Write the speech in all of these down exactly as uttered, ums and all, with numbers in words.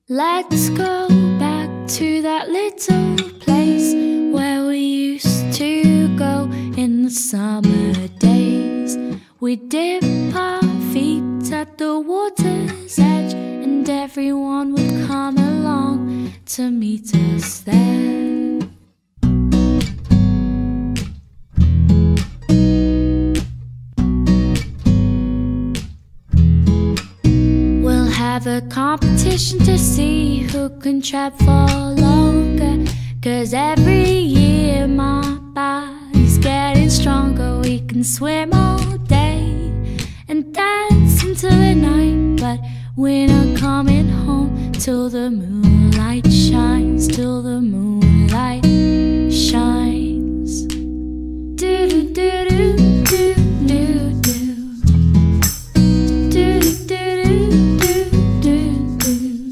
Let's go back to that little place where we used to go in the summer days. We'd dip our feet at the water's edge, and everyone would come along to meet us there. We'll have a competition to see who can trap for longer, 'cause every year my body's getting stronger. We can swim all day and dance until the night, but we're not coming home till the moonlight shines, till the moonlight shines. Do do do do do do do. Do do do do do do.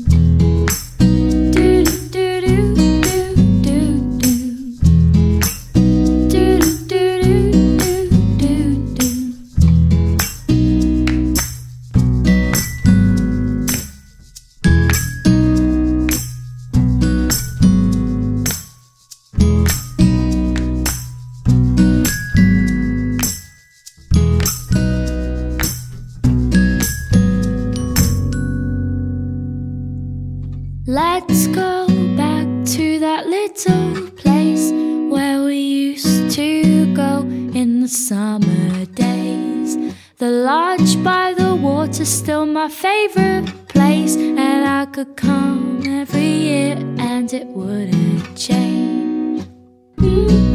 Do do do do do do. Do do do do do. Let's go back to that little place where we used to go in the summer days. The lodge by the water's still my favorite place, and I could come every year and it wouldn't change. Mm-hmm.